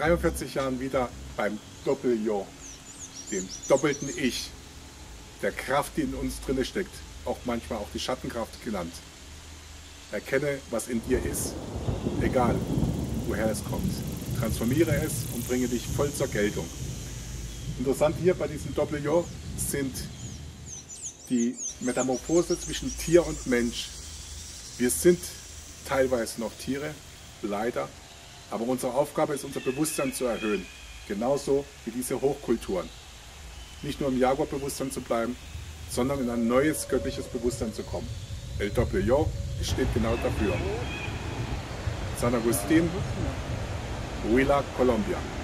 42 Jahren wieder beim Doppel-Yo, dem doppelten Ich, der Kraft, die in uns drinne steckt, auch manchmal auch die Schattenkraft genannt. Erkenne, was in dir ist, egal woher es kommt. Transformiere es und bringe dich voll zur Geltung. Interessant hier bei diesem Doppel-Yo sind die Metamorphose zwischen Tier und Mensch. Wir sind teilweise noch Tiere, leider, aber unsere Aufgabe ist, unser Bewusstsein zu erhöhen. Genauso wie diese Hochkulturen. Nicht nur im Jaguar-Bewusstsein zu bleiben, sondern in ein neues göttliches Bewusstsein zu kommen. El Doppel-Yo steht genau dafür. San Agustín, Huila, Colombia.